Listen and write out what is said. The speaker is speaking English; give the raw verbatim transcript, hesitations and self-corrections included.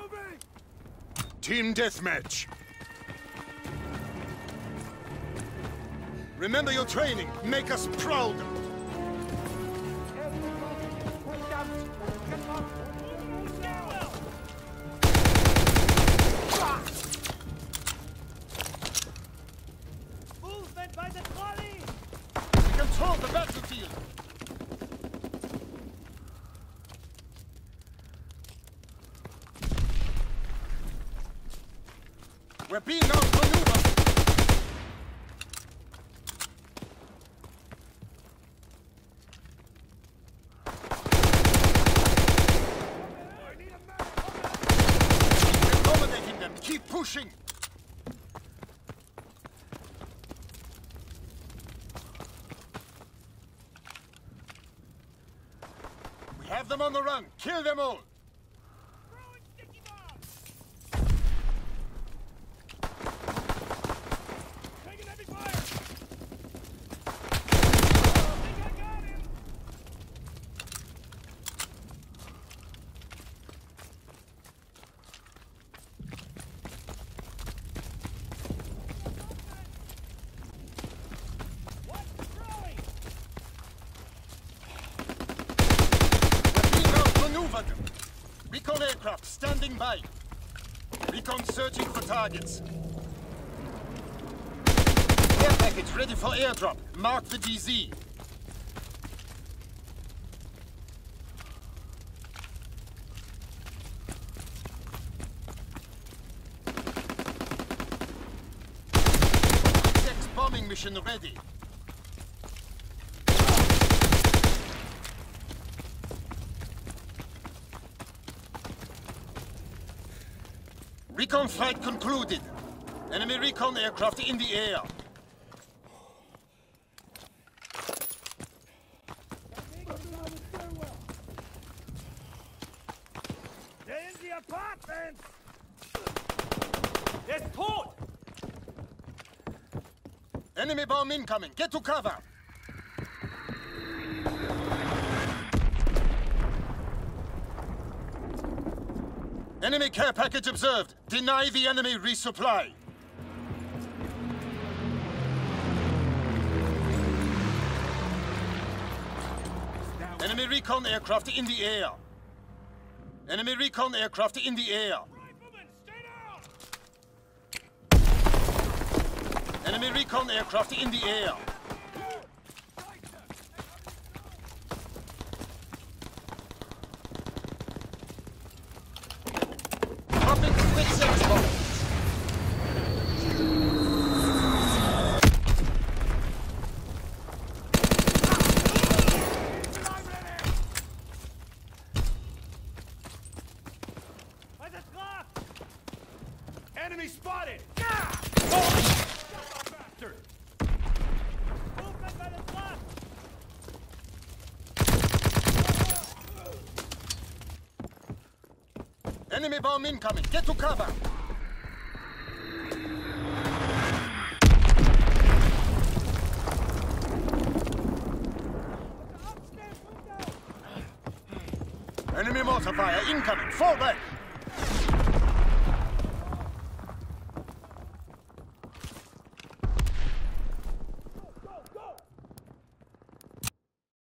Moving! Team deathmatch. Remember your training. Make us proud. Movement by the trolley! Control the battlefield. We're being outmaneuvered. Accommodating them. Keep pushing. We have them on the run. Kill them all. Throwing sticky bombs! Taking heavy fire! I think I got him! What? Throwing! Maneuvered. Recon aircraft standing by. Recon searching for targets. Care package ready for airdrop. Mark the D Z. Six bombing mission ready. Recon flight concluded. Enemy recon aircraft in the air. They're in the apartment! It's tot! Enemy bomb incoming. Get to cover. Enemy care package observed. Deny the enemy resupply. Enemy recon aircraft in the air. Enemy recon aircraft in the air. Riflemen, stay down! Enemy recon aircraft in the air. Dropping quick sex bomb. By the truck! Enemy spotted! Bastard! Movement by the truck! Enemy bomb incoming. Get to cover. Enemy mortar fire incoming. Fall back.